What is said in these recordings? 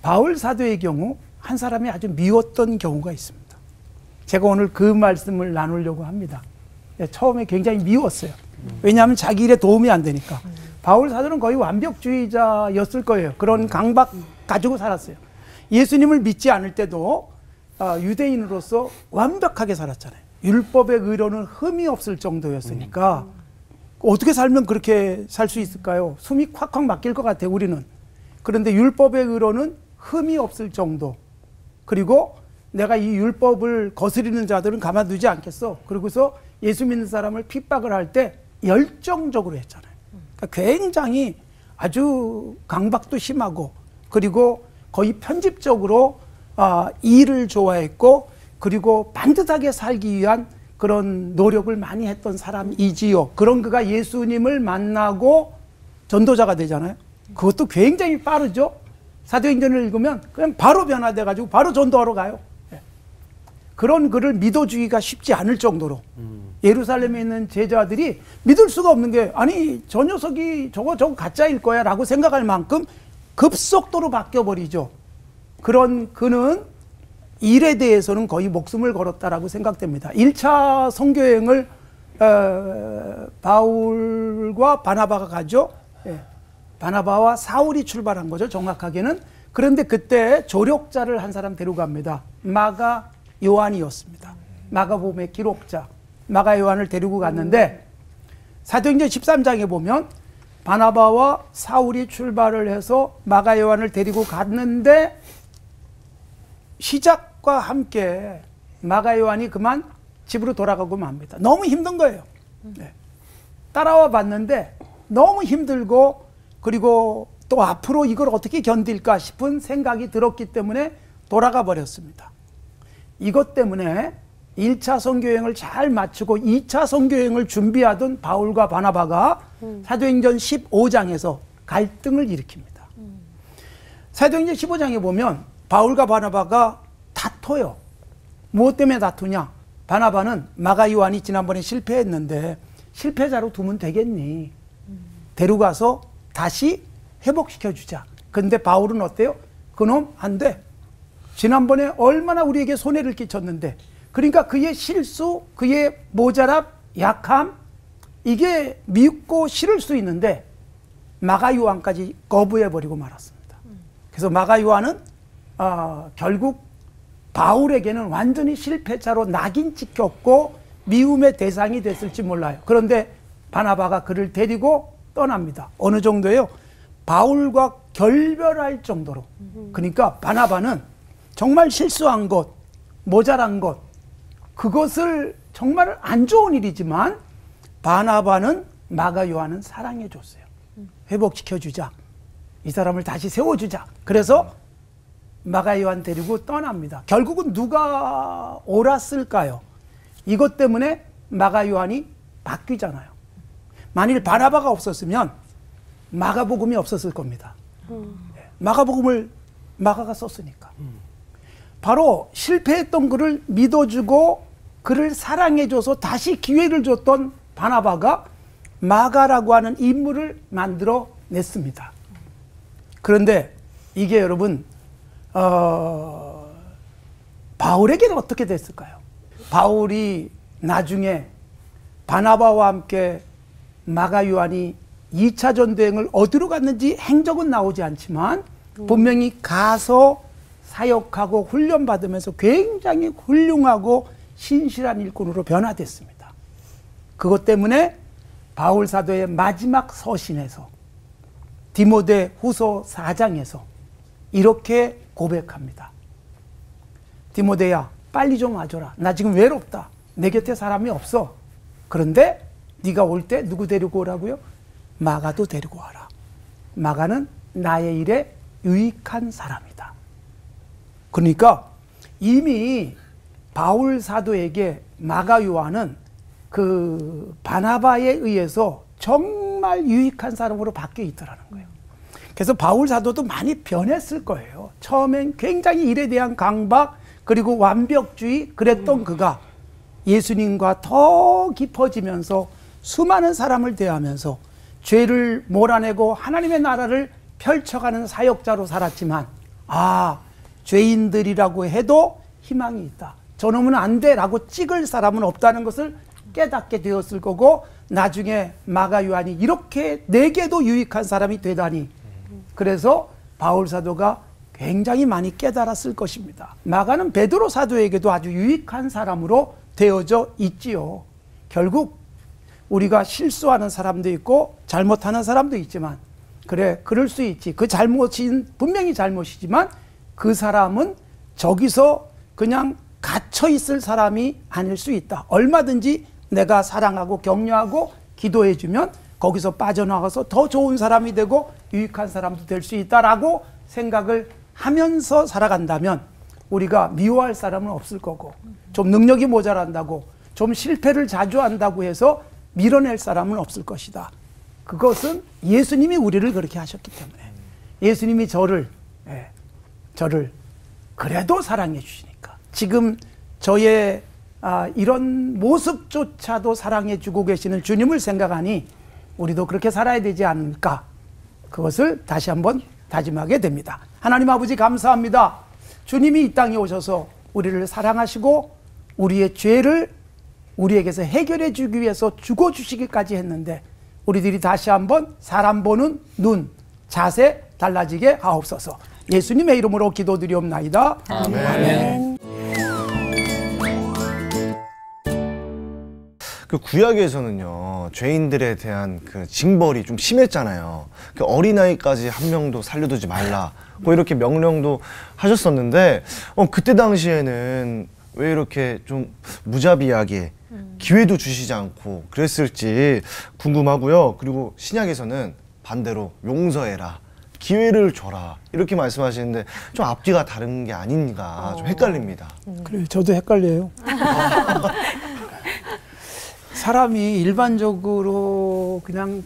바울 사도의 경우 한 사람이 아주 미웠던 경우가 있습니다. 제가 오늘 그 말씀을 나누려고 합니다. 처음에 굉장히 미웠어요. 왜냐하면 자기 일에 도움이 안 되니까. 바울 사도는 거의 완벽주의자였을 거예요. 그런 강박 가지고 살았어요. 예수님을 믿지 않을 때도 유대인으로서 완벽하게 살았잖아요. 율법의 의로는 흠이 없을 정도였으니까 어떻게 살면 그렇게 살 수 있을까요? 숨이 콱콱 막힐 것 같아요, 우리는. 그런데 율법의 의로는 흠이 없을 정도. 그리고 내가 이 율법을 거스리는 자들은 가만두지 않겠어. 그러고서 예수 믿는 사람을 핍박을 할 때 열정적으로 했잖아요. 그러니까 굉장히 아주 강박도 심하고, 그리고 거의 편집적으로 일을 좋아했고, 그리고 반듯하게 살기 위한 그런 노력을 많이 했던 사람이지요. 그런 그가 예수님을 만나고 전도자가 되잖아요. 그것도 굉장히 빠르죠. 사도행전을 읽으면 그냥 바로 변화돼가지고 바로 전도하러 가요. 그런 그를 믿어주기가 쉽지 않을 정도로 예루살렘에 있는 제자들이 믿을 수가 없는 게, 아니 저 녀석이 저거 가짜일 거야 라고 생각할 만큼 급속도로 바뀌어버리죠. 그런 그는 일에 대해서는 거의 목숨을 걸었다라고 생각됩니다. 1차 선교여행을 바울과 바나바가 가죠. 바나바와 사울이 출발한 거죠, 정확하게는. 그런데 그때 조력자를 한 사람 데려갑니다. 마가 요한이었습니다. 마가복음의 기록자 마가 요한을 데리고 갔는데, 사도행전 13장에 보면 바나바와 사울이 출발을 해서 마가 요한을 데리고 갔는데, 시작과 함께 마가 요한이 그만 집으로 돌아가고 맙니다. 너무 힘든 거예요. 따라와 봤는데 너무 힘들고, 그리고 또 앞으로 이걸 어떻게 견딜까 싶은 생각이 들었기 때문에 돌아가 버렸습니다. 이것 때문에 1차 선교여행을 잘 마치고 2차 선교여행을 준비하던 바울과 바나바가 사도행전 15장에서 갈등을 일으킵니다. 사도행전 15장에 보면 바울과 바나바가 다퉈요. 무엇 때문에 다투냐? 바나바는 마가 요한이 지난번에 실패했는데 실패자로 두면 되겠니? 데려가서 다시 회복시켜주자. 근데 바울은 어때요? 그놈 안 돼. 지난번에 얼마나 우리에게 손해를 끼쳤는데. 그러니까 그의 실수, 그의 모자람, 약함, 이게 밉고 싫을 수 있는데 마가 요한까지 거부해버리고 말았습니다. 그래서 마가 요한은 결국 바울에게는 완전히 실패자로 낙인 찍혔고 미움의 대상이 됐을지 몰라요. 그런데 바나바가 그를 데리고 떠납니다. 어느 정도예요? 바울과 결별할 정도로. 그러니까 바나바는 정말 실수한 것, 모자란 것, 그것을 정말 안 좋은 일이지만 바나바는 마가 요한은 사랑해 줬어요. 회복시켜주자. 이 사람을 다시 세워주자. 그래서 마가 요한 데리고 떠납니다. 결국은 누가 옳았을까요? 이것 때문에 마가 요한이 바뀌잖아요. 만일 바나바가 없었으면 마가복음이 없었을 겁니다. 마가복음을 마가가 썼으니까. 바로 실패했던 그를 믿어주고 그를 사랑해줘서 다시 기회를 줬던 바나바가 마가라고 하는 인물을 만들어 냈습니다. 그런데 이게 여러분 바울에게는 어떻게 됐을까요? 바울이 나중에 바나바와 함께 마가 요한이 2차 전도여행을 어디로 갔는지 행적은 나오지 않지만 분명히 가서 사역하고 훈련받으면서 굉장히 훌륭하고 신실한 일꾼으로 변화됐습니다. 그것 때문에 바울 사도의 마지막 서신에서 디모데 후서 4장에서 이렇게 고백합니다. 디모데야, 빨리 좀 와줘라. 나 지금 외롭다. 내 곁에 사람이 없어. 그런데 네가 올 때 누구 데리고 오라고요? 마가도 데리고 와라. 마가는 나의 일에 유익한 사람이다. 그러니까 이미 바울 사도에게 마가 요한은 그 바나바에 의해서 정말 유익한 사람으로 바뀌어 있더라는 거예요. 그래서 바울 사도도 많이 변했을 거예요. 처음엔 굉장히 일에 대한 강박, 그리고 완벽주의, 그랬던 그가 예수님과 더 깊어지면서 수많은 사람을 대하면서 죄를 몰아내고 하나님의 나라를 펼쳐가는 사역자로 살았지만 아, 죄인들이라고 해도 희망이 있다. 저놈은 안 돼라고 찍을 사람은 없다는 것을 깨닫게 되었을 거고, 나중에 마가 요한이 이렇게 내게도 유익한 사람이 되다니. 그래서 바울 사도가 굉장히 많이 깨달았을 것입니다. 마가는 베드로 사도에게도 아주 유익한 사람으로 되어져 있지요. 결국 우리가 실수하는 사람도 있고 잘못하는 사람도 있지만, 그래, 그럴 수 있지. 그 잘못인 분명히 잘못이지만 그 사람은 저기서 그냥 갇혀 있을 사람이 아닐 수 있다. 얼마든지 내가 사랑하고 격려하고 기도해주면 거기서 빠져나가서 더 좋은 사람이 되고 유익한 사람도 될 수 있다라고 생각을 하면서 살아간다면 우리가 미워할 사람은 없을 거고, 좀 능력이 모자란다고, 좀 실패를 자주 한다고 해서 밀어낼 사람은 없을 것이다. 그것은 예수님이 우리를 그렇게 하셨기 때문에, 예수님이 저를 그래도 사랑해 주시니까, 지금 저의 이런 모습조차도 사랑해 주고 계시는 주님을 생각하니 우리도 그렇게 살아야 되지 않을까, 그것을 다시 한번 다짐하게 됩니다. 하나님 아버지 감사합니다. 주님이 이 땅에 오셔서 우리를 사랑하시고 우리의 죄를 우리에게서 해결해 주기 위해서 죽어주시기까지 했는데, 우리들이 다시 한번 사람 보는 눈, 자세 달라지게 하옵소서. 예수님의 이름으로 기도드리옵나이다. 아멘. 아멘. 그 구약에서는요, 죄인들에 대한 그 징벌이 좀 심했잖아요. 그 어린아이까지 한 명도 살려두지 말라, 뭐 이렇게 명령도 하셨었는데, 그때 당시에는 왜 이렇게 좀 무자비하게 기회도 주시지 않고 그랬을지 궁금하고요. 그리고 신약에서는 반대로 용서해라, 기회를 줘라, 이렇게 말씀하시는데 좀 앞뒤가 다른 게 아닌가 좀 헷갈립니다. 그래요. 저도 헷갈려요. 사람이 일반적으로 그냥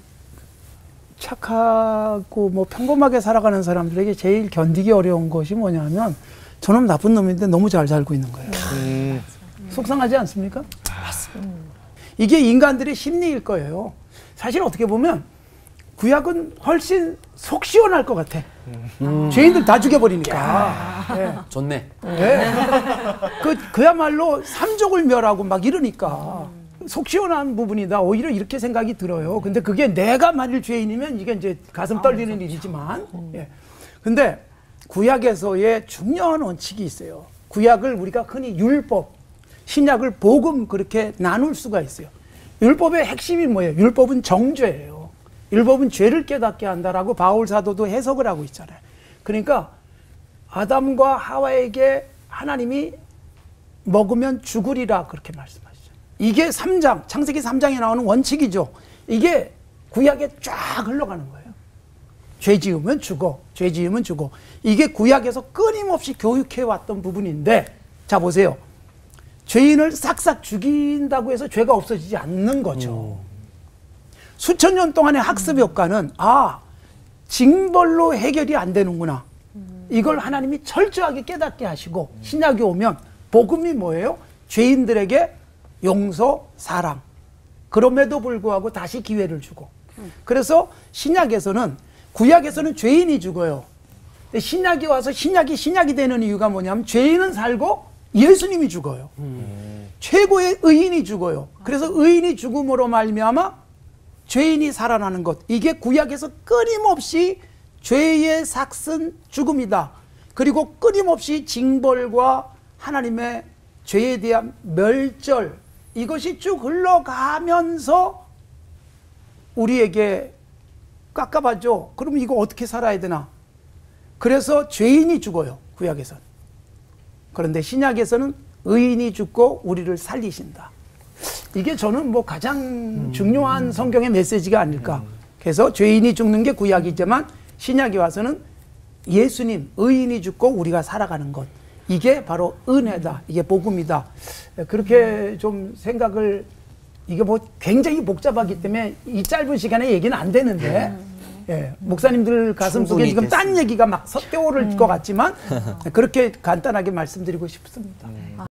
착하고 뭐 평범하게 살아가는 사람들에게 제일 견디기 어려운 것이 뭐냐면, 저놈 나쁜 놈인데 너무 잘 살고 있는 거예요. 속상하지 않습니까? 이게 인간들의 심리일 거예요. 사실 어떻게 보면 구약은 훨씬 속 시원할 것 같아. 죄인들 다 죽여버리니까. 네. 좋네. 네. 그야말로 삼족을 멸하고 막 이러니까 속 시원한 부분이다. 오히려 이렇게 생각이 들어요. 근데 그게 내가 만일 죄인이면 이게 이제 가슴 떨리는 일이지만. 예. 근데 구약에서의 중요한 원칙이 있어요. 구약을 우리가 흔히 율법, 신약을 복음 그렇게 나눌 수가 있어요. 율법의 핵심이 뭐예요? 율법은 정죄예요. 율법은 죄를 깨닫게 한다라고 바울 사도도 해석을 하고 있잖아요. 그러니까 아담과 하와에게 하나님이 먹으면 죽으리라 그렇게 말씀하시죠. 이게 3장, 창세기 3장에 나오는 원칙이죠. 이게 구약에 쫙 흘러가는 거예요. 죄 지으면 죽어, 죄 지으면 죽어. 이게 구약에서 끊임없이 교육해왔던 부분인데, 자 보세요. 죄인을 싹싹 죽인다고 해서 죄가 없어지지 않는 거죠. 수천 년 동안의 학습 효과는, 징벌로 해결이 안 되는구나. 이걸 하나님이 철저하게 깨닫게 하시고, 신약이 오면 복음이 뭐예요? 죄인들에게 용서, 사랑. 그럼에도 불구하고 다시 기회를 주고. 그래서 신약에서는, 구약에서는 죄인이 죽어요. 근데 신약이 와서 신약이 되는 이유가 뭐냐면, 죄인은 살고 예수님이 죽어요. 최고의 의인이 죽어요. 그래서 의인이 죽음으로 말미암아 죄인이 살아나는 것. 이게 구약에서 끊임없이 죄의 삭슨 죽음이다. 그리고 끊임없이 징벌과 하나님의 죄에 대한 멸절, 이것이 쭉 흘러가면서 우리에게 깎아봤죠. 그럼 이거 어떻게 살아야 되나? 그래서 죄인이 죽어요, 구약에서는. 그런데 신약에서는 의인이 죽고 우리를 살리신다. 이게 저는 뭐 가장 중요한 성경의 메시지가 아닐까. 그래서 죄인이 죽는 게 구약이지만 신약에 와서는 예수님, 의인이 죽고 우리가 살아가는 것. 이게 바로 은혜다. 이게 복음이다. 그렇게 좀 생각을, 이게 뭐 굉장히 복잡하기 때문에 이 짧은 시간에 얘기는 안 되는데, 예, 목사님들 가슴속에 지금 딴 얘기가 막 솟대오를 것 같지만 그렇게 간단하게 말씀드리고 싶습니다.